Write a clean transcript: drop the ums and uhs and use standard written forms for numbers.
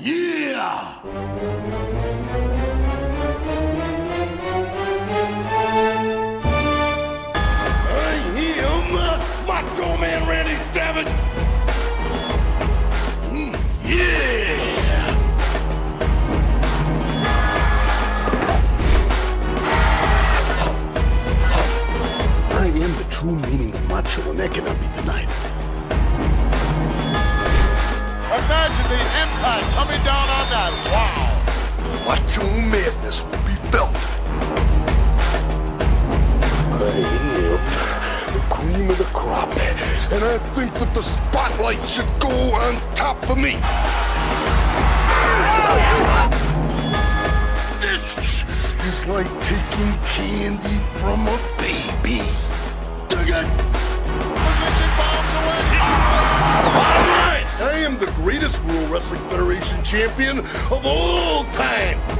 Yeah! I am Macho Man Randy Savage. Yeah! I am the true meaning of macho, and that cannot be denied. Imagine the impact coming down on that. Wow. Macho madness will be felt. I am the cream of the crop, and I think that the spotlight should go on top of me. This is like taking candy from a baby. Dig it! Position bombs away. All right! I am the greatest World Wrestling Federation champion of all time.